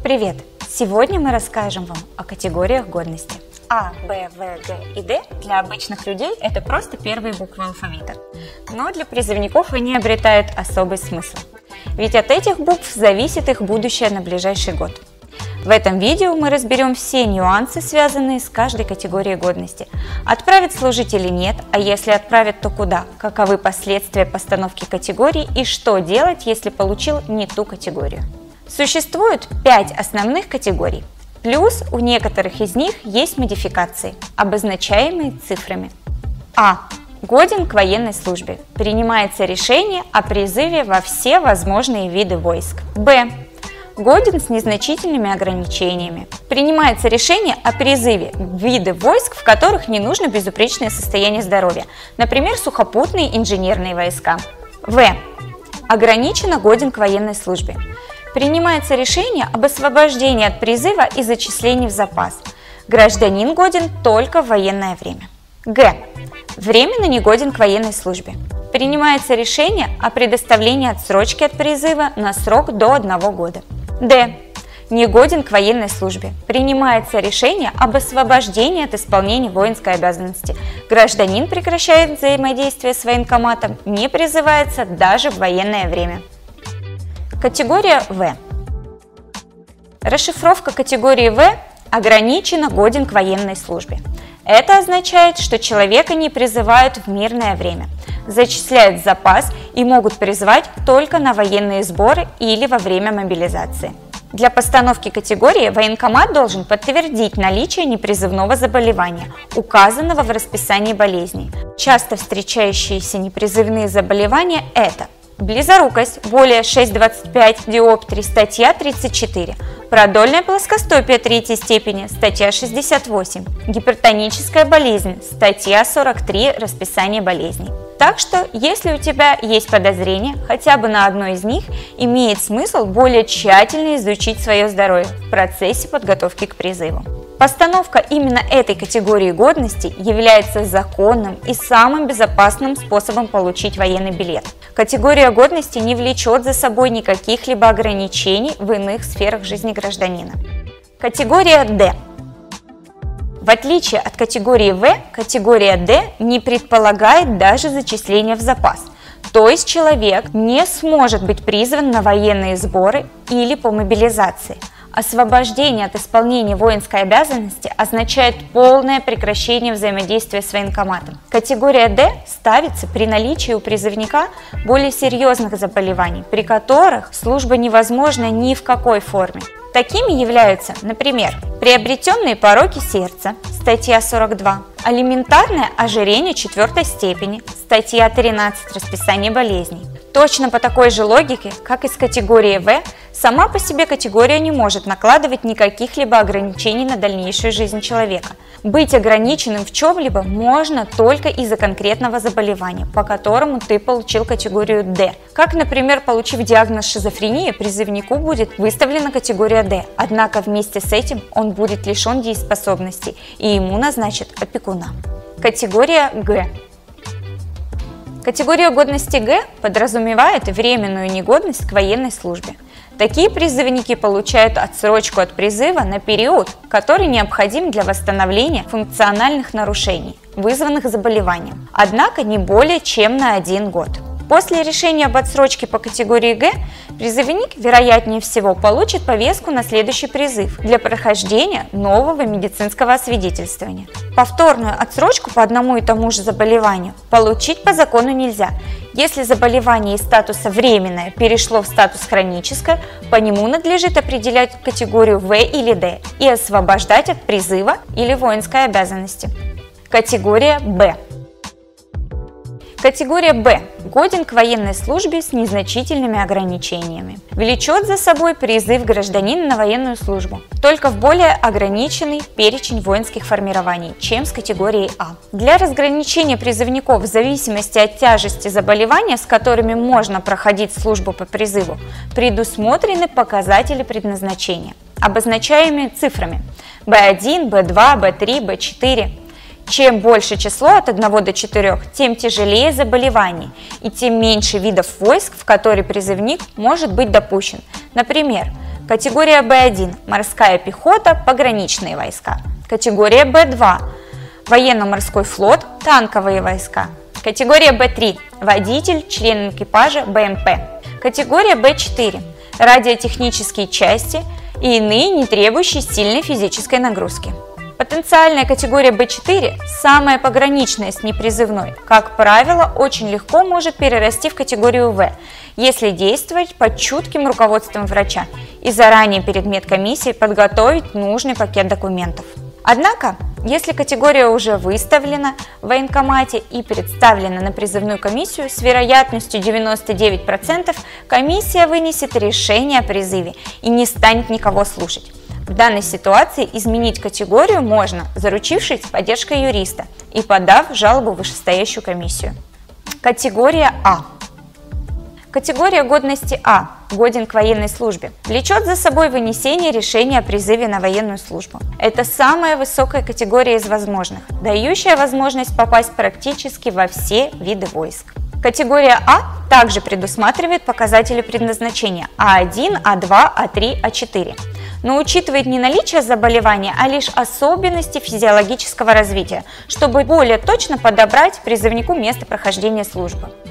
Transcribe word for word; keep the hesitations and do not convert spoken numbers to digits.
Привет! Сегодня мы расскажем вам о категориях годности. А, Б, В, Г и Д для обычных людей это просто первые буквы алфавита. Но для призывников они обретают особый смысл. Ведь от этих букв зависит их будущее на ближайший год. В этом видео мы разберем все нюансы, связанные с каждой категорией годности. Отправят служить или нет, а если отправят, то куда, каковы последствия постановки категории и что делать, если получил не ту категорию. Существует пять основных категорий, плюс у некоторых из них есть модификации, обозначаемые цифрами. А. Годен к военной службе. Принимается решение о призыве во все возможные виды войск. Б. Годен с незначительными ограничениями. Принимается решение о призыве в виды войск, в которых не нужно безупречное состояние здоровья, например, сухопутные инженерные войска. В. Ограниченно годен к военной службе. Принимается решение об освобождении от призыва и зачислении в запас. Гражданин годен только в военное время. Г. Временно не годен к военной службе. Принимается решение о предоставлении отсрочки от призыва на срок до одного года. Д. Негоден к военной службе. Принимается решение об освобождении от исполнения воинской обязанности. Гражданин прекращает взаимодействие с военкоматом, не призывается даже в военное время. Категория В. Расшифровка категории В ограниченно годен к военной службе. Это означает, что человека не призывают в мирное время, зачисляют в запас и могут призвать только на военные сборы или во время мобилизации. Для постановки категории военкомат должен подтвердить наличие непризывного заболевания, указанного в расписании болезней. Часто встречающиеся непризывные заболевания – это близорукость, более шесть двадцать пять диоптрий, статья тридцать четыре, продольное плоскостопие третьей степени, статья шестьдесят восемь, гипертоническая болезнь, статья сорок три, расписание болезней. Так что, если у тебя есть подозрение хотя бы на одно из них, имеет смысл более тщательно изучить свое здоровье в процессе подготовки к призыву. Постановка именно этой категории годности является законным и самым безопасным способом получить военный билет. Категория годности не влечет за собой никаких либо ограничений в иных сферах жизни гражданина. Категория Д. В отличие от категории В, категория Д не предполагает даже зачисления в запас. То есть человек не сможет быть призван на военные сборы или по мобилизации. Освобождение от исполнения воинской обязанности означает полное прекращение взаимодействия с военкоматом. Категория Д ставится при наличии у призывника более серьезных заболеваний, при которых служба невозможна ни в какой форме. Такими являются, например, приобретенные пороки сердца, статья сорок два, алиментарное ожирение четвертой степени, статья тринадцать, расписание болезней. Точно по такой же логике, как и с категорией В, сама по себе категория не может накладывать никаких либо ограничений на дальнейшую жизнь человека. Быть ограниченным в чем-либо можно только из-за конкретного заболевания, по которому ты получил категорию Д. Как, например, получив диагноз шизофрения, призывнику будет выставлена категория Д, однако вместе с этим он будет лишен дееспособности и ему назначат опекуна. Категория Г. Категория годности Г подразумевает временную негодность к военной службе. Такие призывники получают отсрочку от призыва на период, который необходим для восстановления функциональных нарушений, вызванных заболеванием, однако не более чем на один год. После решения об отсрочке по категории Г призывник, вероятнее всего, получит повестку на следующий призыв для прохождения нового медицинского освидетельствования. Повторную отсрочку по одному и тому же заболеванию получить по закону нельзя. Если заболевание из статуса временное перешло в статус хроническое, по нему надлежит определять категорию В или Д и освобождать от призыва или воинской обязанности. Категория Б. Категория Б годен к военной службе с незначительными ограничениями. Влечет за собой призыв гражданина на военную службу, только в более ограниченный перечень воинских формирований, чем с категорией А. Для разграничения призывников в зависимости от тяжести заболевания, с которыми можно проходить службу по призыву, предусмотрены показатели предназначения, обозначаемые цифрами Б один, Б два, Б три, Б четыре. Чем больше число от одного до четырёх, тем тяжелее заболевание и тем меньше видов войск, в которые призывник может быть допущен. Например, Категория бэ один – морская пехота, пограничные войска. Категория бэ два – военно-морской флот, танковые войска. Категория бэ три – водитель, член экипажа, бэ эм пэ. Категория бэ четыре – радиотехнические части и иные, не требующие сильной физической нагрузки. Потенциальная категория бэ четыре, самая пограничная с непризывной, как правило, очень легко может перерасти в категорию вэ, если действовать под чутким руководством врача и заранее перед медкомиссией подготовить нужный пакет документов. Однако, если категория уже выставлена в военкомате и представлена на призывную комиссию, с вероятностью девяносто девять процентов комиссия вынесет решение о призыве и не станет никого слушать. В данной ситуации изменить категорию можно, заручившись поддержкой юриста и подав жалобу в вышестоящую комиссию. Категория А. Категория годности А, годен к военной службе, влечет за собой вынесение решения о призыве на военную службу. Это самая высокая категория из возможных, дающая возможность попасть практически во все виды войск. Категория А также предусматривает показатели предназначения А один, А два, А три, А четыре, но учитывает не наличие заболевания, а лишь особенности физиологического развития, чтобы более точно подобрать призывнику место прохождения службы.